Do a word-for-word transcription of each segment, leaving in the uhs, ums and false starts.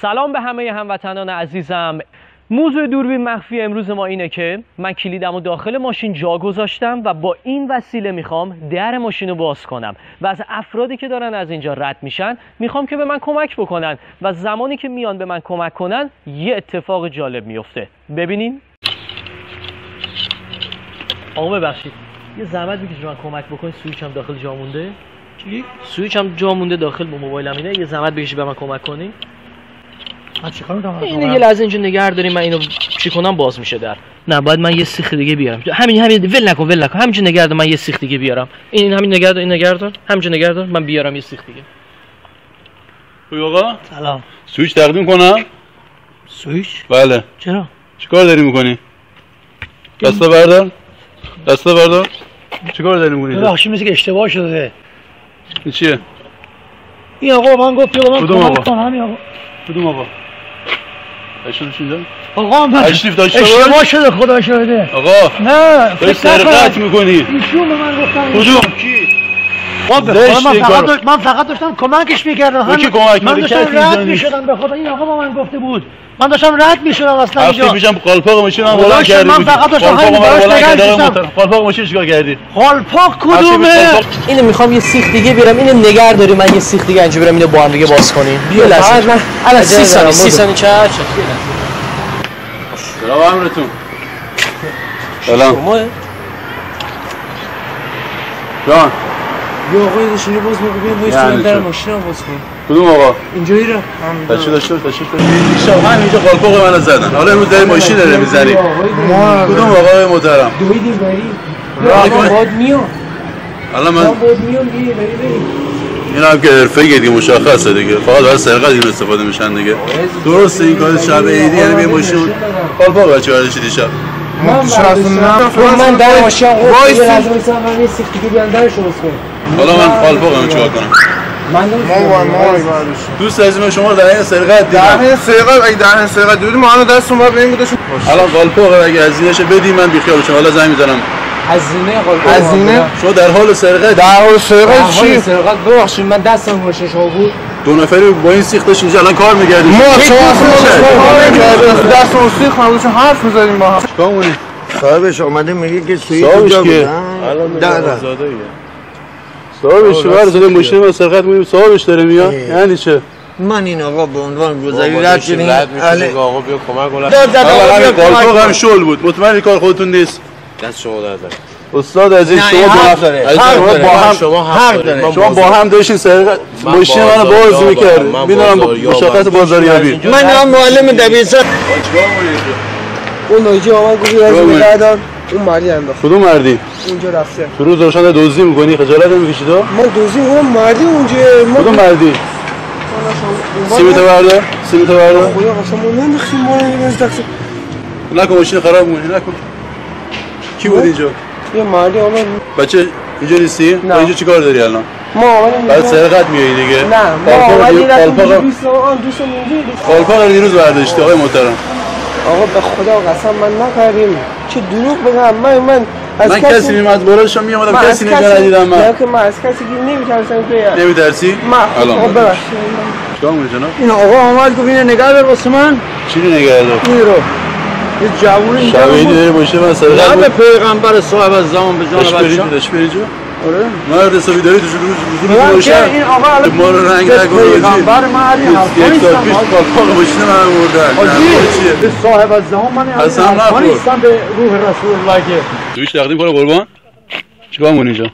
سلام به همه هموطنان عزیزم. موضوع دوربین مخفی امروز ما اینه که من کلیدمو داخل ماشین جا گذاشتم و با این وسیله میخوام در ماشین رو باز کنم و از افرادی که دارن از اینجا رد میشن میخوام که به من کمک بکنن و زمانی که میان به من کمک کنن یه اتفاق جالب میفته. ببینین. آقا ببخشید یه زحمت میکشید من کمک بکنید، سویچم داخل جا مونده. چی؟ سویچم جا مونده داخل با موبایلم اینه، یه زحمت بکشید به من کمک کنی. من چیکار می‌کنم؟ اینو یه لحظه اینجا نگه داریم، من اینو چی کنم باز میشه در. نه باید من یه سیخ دیگه بیارم. همین همین ول نکن ول نکن. همینجا نگه دار، من یه سیخ دیگه بیارم. این همین نگه دار، این نگه دار. همینجا نگه دار، من بیارم یه سیخ دیگه. خوبی آقا؟ سلام. سویچ تقدیم کنم؟ سویچ؟ بله. چرا؟ چیکار داری می‌کنی؟ دستا بردار. دستا بردار. چیکار داری می‌کنی؟ ببخشید مثل که اشتباه شده. این چیه؟ این آقا من گفت بیا من کمک کنم. همین آقا. کدوم آقا؟ اشتباه اینجا؟ آقا من تشریف داشته باش. اشتباه شده خدا شده. آقا نه داری سرقت می‌کنی. ایشون به من گفتن. کدوم؟ کی؟ من فقط داشت من فقط داشتم کمکش می‌کردم. کی کمک من داشتم رد می‌شدم به خدا. این آقا با من گفته بود. من داشتم رد می‌شدم اصلا اینجا. هفته پیشم قالپاق ماشین من بلند کردی. من فقط داشتم همین براش نگاه داشتم. قالپاق ماشین چیکار کردی؟ قالپاق کدومه؟ اینو میخوام یه سیخ دیگه بیارم، اینو نگه داری، من یه سیخ دیگه اینجا برم اینو با هم دیگه باز کنیم. بیا لحظه من الان سی ثانیه سی ثانیه چش. سلام امرتون. سلام. شما جان یا آقای داشتین باز میگم وایس یعنی در چه؟ ماشین رو باز کن. کدوم آقا؟ اینجایی رو تشریف داشته تشریف داشته. شب همینجا قالپاق منو زدن. حالا امروز داری ماشین داره میزنی. کدوم آقای محترم؟ دویدیم بری. راه من باید میام. الان من من باید میام دیگه بری بری. اینا هم که حرفه‌ایه دیگه مشخصه دیگه. فقط برای سرقت این استفاده میشن دیگه. درسته این کار شب عیدی یعنی به ماشین قالپاق بچه برداشتی دیشب. من من در ماشین وایس لازم نیست من یه سیخ دیگه بیان درش باز کنم. حالا من قالپاقم چیکار کنم؟ من ما ما دوست عزیز شما در این سرقت دیدم. در این سرقت اگه در این سرقت دیدیم ما الان دستمون باید ببینیم گذاشتیم. الان قالپاق اگه هزینه‌ش بدی من بیخیال بشم. حالا زنگ میزنم. هزینه قالپاق هزینه شما در حال سرقت در حال سرقت چی؟ سرقت ببخشید من دستم ماشین شما بود. دو نفری با این سیخ داشت اینجا الان کار می‌کردیم. ما شما اصلا دستمون سیخ خاموش حرف می‌زدیم با هم. چیکار می‌کنی؟ صاحبش اومده میگه که سویچ صاحبش کجا بود؟ که در در صاحبش چه زده ماشین ما سرقت می‌کنیم صاحبش داره میاد. یعنی چه؟ من این آقا به عنوان گذری رد شدیم. آقا بیا کمک کن. قالپاق هم شل بود. مطمئنی کار خودتون نیست. دست شما درد. استاد عزیز شما حق با داره. شما با هم شما حق داره. شما با هم داشتین سرقت ماشین منو باز می‌کردید. می‌دونم مشخص بازاریابی. من هم معلم دبیرستان. چیکار می‌کنید؟ اون نوجی آمد گفت از نگه دار. اون مردی انداخت. کدوم مردی؟ اونجا رفته. تو روز روشن دزدی می‌کنی خجالت نمی‌کشی تو؟ ما دوزی اون مردی اونجا. کدوم مردی؟ سیمتو بردار سیمتو بردار خدا قسم نمی‌خیم ما اینو تاکسی. نکن ماشین خراب می‌کنی نکن. کی بود اینجا؟ یه مردی آمد. بچه اینجا نیستی؟ نه. اینجا چیکار داری الان؟ ما آمدیم. بعد سرقت میای دیگه. نه ما اومدیم قالپاق دوست آن دوست اونجا. قالپاق رو دیروز برداشتی آقای محترم. آقا به خدا قسم من نکردیم. چه دروغ بگم من من از من کسی میاد بالاشم میومدم کسی نگاه ندیدم من. نه که من از کسی گیر نمی‌ترسم که نمی‌ترسی؟ من الان ببخشید. چیکار می‌کنی جناب؟ این آقا آمد گفت اینو نگاه دار واسه من. چی نگاه دار؟ این رو یه جوون اینجا شب عیدی داری باشه من سرقت نه به بود. پیغمبر صاحب از زمان به جان داشت بچه‌ها. داشت بری جو؟ آره مرد حسابی داری تو روز روز میگم روشن. که این آقا الان ما رو رنگ نگو پیغمبر من هر یک سال پیش قالپاق ماشین من بردن. آجی به صاحب از زمان من حسن نخور. نیستم به روح رسول الله که سویچ تقدیم کنه قربان. چیکار می‌کنی اینجا؟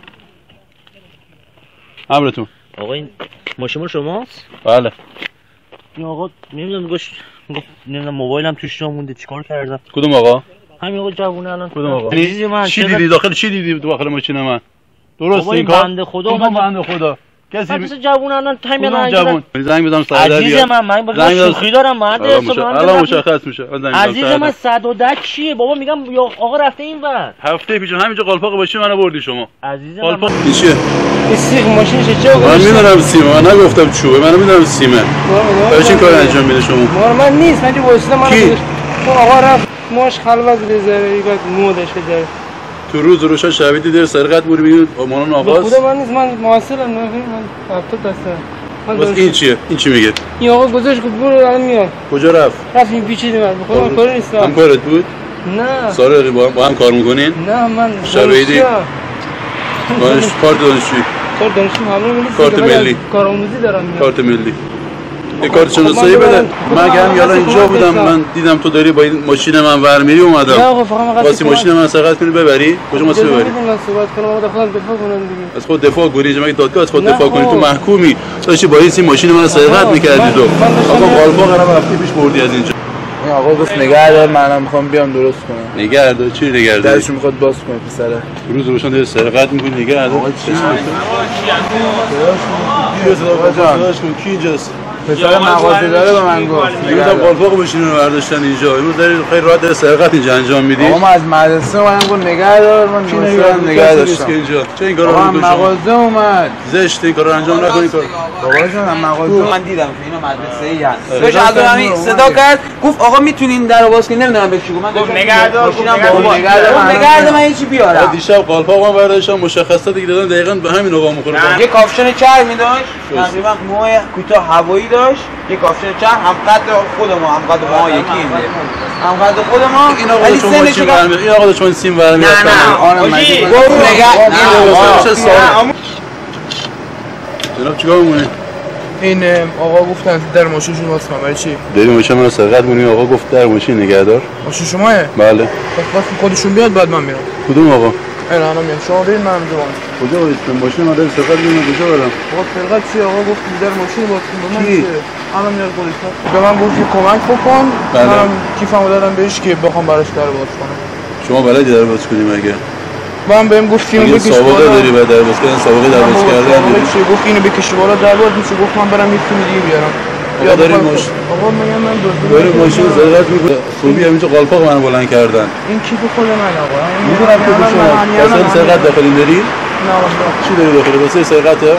امرتون. آقا این ماشین شماست؟ بله. این آقا نمیدونم گوش گفت نمیدونم موبایلم توش جا مونده چیکار کردم؟ کدوم آقا؟ همین آقا جوونه الان کدوم آقا؟ عزیز من چی دیدی داخل چی دیدی داخل ماشین من؟ درست این کار؟ بنده خدا کدوم اومد بنده خدا؟ کسی مثل جوون الان همین کدوم الان جوون؟ زنگ بزنم سعادت عزیز من من با شوخی دارم مرد الان مشخص میشه. عزیز من صد و ده چیه بابا میگم یا آقا رفته این ور هفته پیش همینجا قالپاق ماشین منو بردی شما. عزیز من قالپاق چیه؟ این سیخ ماشین چه من میدونم سیمه من نگفتم چوبه من میدونم سیمه. برای چی کار انجام میده شما؟ مار من نیست من واسه من کی؟ اون آقا رفت ماش خلوت بذاره یه مودش بذاره تو روز روشن شبیه دیر سرقت بود ببینید مانون به آغاز خدا من نیست من معاصرم نه من هفته دسته بس این چیه؟ این چی میگه؟ این آقا گذاشت گفت برو الان میام. کجا رفت؟ رفت این پیچید من. بخدا کار نیستم. همکارت بود؟ نه. سارقی با هم با هم کار میکنین؟ نه من شب عیدی؟ دانش کارت دانشجویی. کار دانشجو همون ملی. کارت ملی. کارآموزی دارم. کارت ملی. یه کارت شناسایی بده. من گرم یالا اینجا بودم من دیدم تو داری با این ماشین من ورمیری اومدم. نه آقا فقط من واسه ماشین من سرقت کنی ببری؟ کجا واسه ببری؟ من صحبت کنم آقا خودم دفاع کنم دیگه. از خود دفاع کنی مگه دادگاه از خود دفاع کنی تو محکومی. داشتی با این ماشین من سرقت می‌کردی تو. آقا قالبا قرار هفته پیش بردی از اینجا. این آقا گفت نگه دار منم میخوام بیام درست کنم. نگه دار چی نگه دار؟ درشو میخواد باز کنه پسره. روز روشن داره سرقت می‌کنی نگه دار. آقا چی؟ کی اینجاست؟ پسر مغازه داره به من گفت. دیگه تا قالباق ماشین رو برداشتن اینجا. امروز داری خیلی راحت داره سرقت اینجا انجام میدی. آقا ما از مدرسه اومدم گفت نگه دار من نگه نگه داشتم. اینجا چه این کارو آقا می‌کنی شما؟ مغازه اومد. زشت این کارو انجام نکنی کار. بابا جان مغازه من دیدم که اینا مدرسه ای هست. داش عبدالرحیمی صدا کرد گفت آقا میتونین درو باز کنین نمیدونم بهش چی گفت. من گفتم نگهدار ماشینم بابا نگهدار من هیچی بیارم. دیشب قالپاق من برداشتم مشخصات دیگه دادن دقیقاً به همین آقا می‌خوره. یه کاپشن چرمی داشت تقریبا موهای کوتاه هوایی داشت. یه کاپشن چرم هم قد خود ما هم قد ما یکی اینه. هم قد خود ما این آقا چون ماشین برمی این آقا چون سیم برمی نه نه آره گفت نگه جناب چیکار می‌کنی؟ این آقا گفتن در ماشینشون واسه من برای چی؟ داری ماشین من سرقت کنی آقا گفت در ماشین نگهدار. ماشین شماه؟ بله. پس واسه خودشون بیاد بعد من میرم. کدوم آقا؟ این الان میام. شما برید من همینجا وام. کجا برید؟ ماشین ما داریم سرقت می‌کنیم کجا برم؟ آقا سرقت چی آقا گفت در ماشین واسه من چی؟ الان میاد خودش. به من گفت که کمک بکن. منم کیفمو دادم بهش که بخوام براش در باز کنم. شما بلدی در باز کنی مگه؟ من بهم گفت اینو بکش بالا. سابقه داری بعد در باز کردن سابقه در باز کردن. چی گفت اینو بکش بالا در باز میشه گفت من برم یه تیم دیگه بیارم. یا داری ماشین آقا میگم من دزدی داری ماشین سرقت می‌کنی. خوبی همینجا قالپاق من بلند کردن. این کیف خود من آقا. میدونم که شما واسه سرقت داخلی داری؟ نه آقا. چی داری داخلی واسه سرقته؟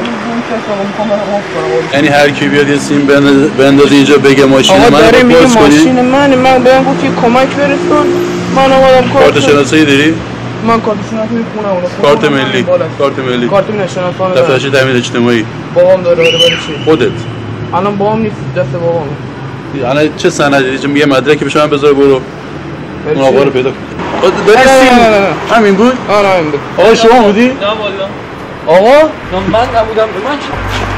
یعنی هر کی بیاد یه سیم بندازه اینجا بگه ماشین من آقا داره میگه ماشین من من بهم گفت که کمک برسون من اومدم کارت شناسایی داری؟ من کارت شناسایی خونه اون کارت ملی کارت ملی کارت ملی شناسایی دفتر تامین اجتماعی بابام داره برای چی خودت الان بابام نیست دست بابام الان چه سندی چه میگه مدرکی بهش من بذار برو اون آقا رو پیدا کن داری سیم همین بود؟ آره همین بود آقا شما بودی؟ نه والا آقا من نبودم به من